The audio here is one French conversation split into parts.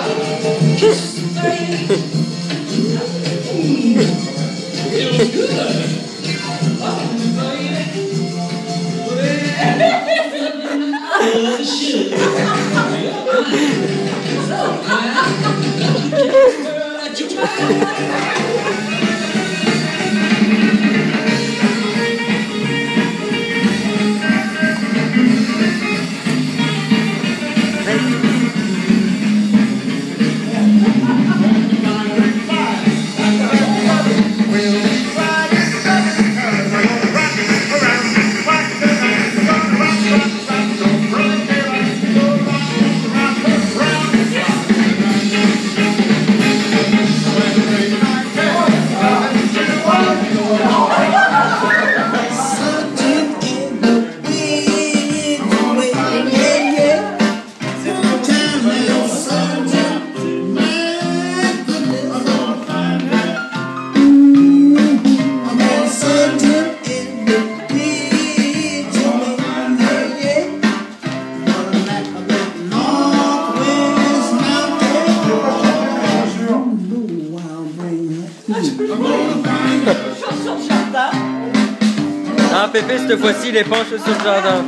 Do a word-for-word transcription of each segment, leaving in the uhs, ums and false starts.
Ah, Pépé, cette fois-ci, il est penché sur le jardin.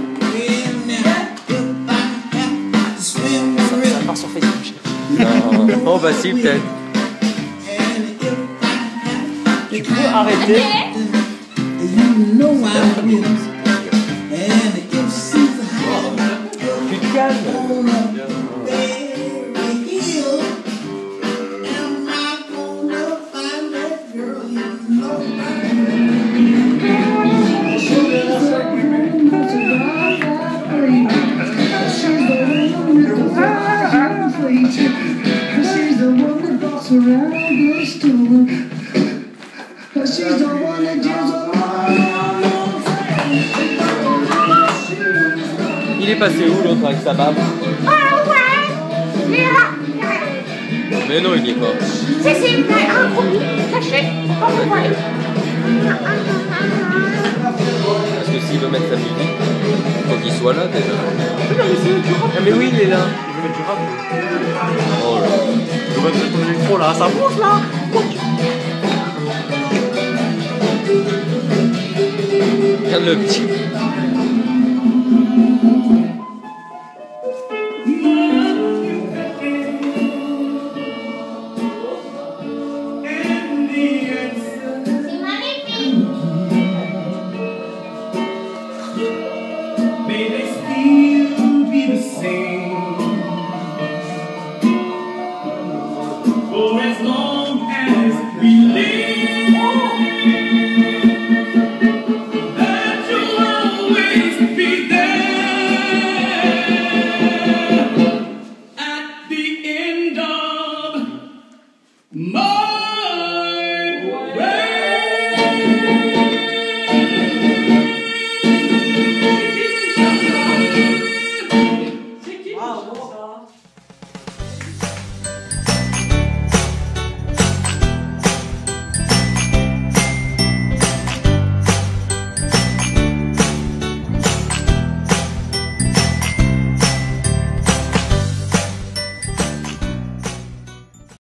Ça part sur Facebook. Non. Oh, bah si, peut-être. Tu peux arrêter. Tu te calmes. Il est passé où l'autre avec sa barbe? Ah ouais, il est là. Mais non, il n'y est pas. C'est c'est un gros cachet. Comme vous voyez. Parce que s'il veut mettre sa musique, il faut qu'il soit là déjà. Ah mais oui, il est là. Je vais mettre du rap. Oh là. Je vais mettre ton électro là, ça bouge là. Regarde le petit.